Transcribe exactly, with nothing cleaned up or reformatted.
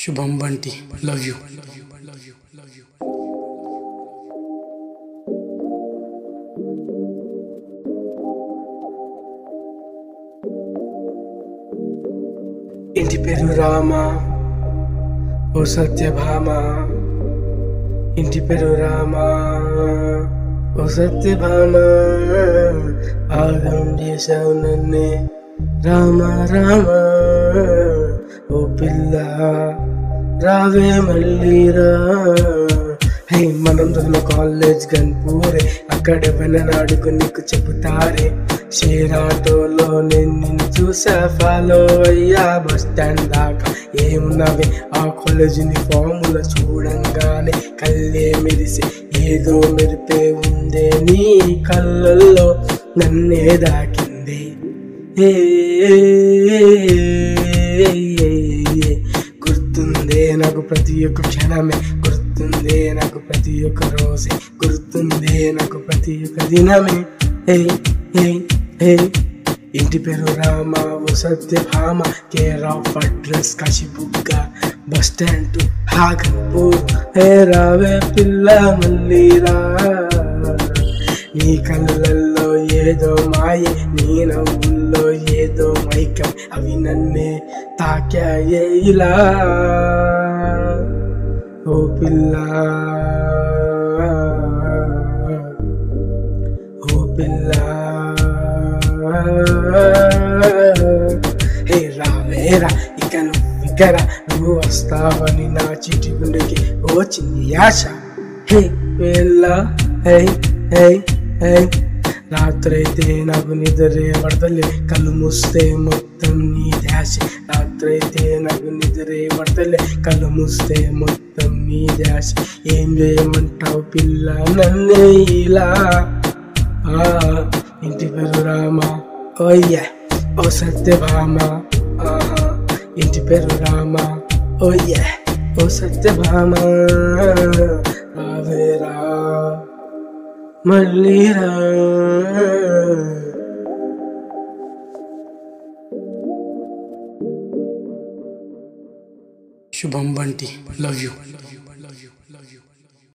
శుభం Bunty love you. ఇంటి పేరు రామ ఓ సత్యభామ, ఇంటి పేరు రామ ఓ సత్యభామ, ఆగం చేశావు నన్నే రామ రామ, ఓ పిల్ల రావే మళ్ళీ రా. హే మనం చదువుల కాలేజ్ గన్పూరే, అక్కడ వెననాడుకు నీకు చెబుతారే. షేరాటోలో నేను నిన్ను చూసా, ఫాలో అయ్యా బస్ స్టాండ్ దాకా. ఏమున్నావే ఆ కాలేజ్ యూనిఫాముల చూడంగానే కళ్ళే మెరిసే, ఏదో మెరిపే ఉందే నీ కళ్ళల్లో, నన్నే దాకింది. ఏ గుర్తుందే నాకు ప్రతి ఒక్క క్షణమే, గుర్తుందే నాకు ప్రతి ఒక్క రోజే, గుర్తుందే నాకు ప్రతి ఒక్క దినమే. హే హే హే ఇంటి పేరు రామ ఓ Satyabhama, care of address Kashibugga, bus stand to Haganpur. హే రావే పిల్ల మళ్ళీ రా, నీ కళ్ళల్లో ఏదో మాయే, నీ నవ్వుల్లో ఏదో మైకం, అవి నన్నే తాకాయే ఇలా. ఓ పిల్ల ఓ పిల్ల, హే రావేరా ఇక నువ్వు ఇకరా, నువ్వు వస్తావని నా చిటి గుండెకి వచ్చింది ఆశ. హే పిల్ల హే హే హే, రాత్రైతే నాకు నిద్రే పడతలే, కళ్ళు మూస్తే మొత్తం నీ ధ్యాస. రాత్రైతే నాకు నిద్రే పడతలే, కళ్ళు మూస్తే మొత్తం నీ ధ్యాస. ఏం చేయమంటావు పిల్ల నన్నే ఇలా. ఇంటి పేరు రామ ఓయ్యా ఓ సత్యభామ, ఇంటి పేరు రామ ఓయ్యా ఓ సత్యభామ, రావేరా మళ్ళీ రా. శుభం బంటి లవ్ యూ.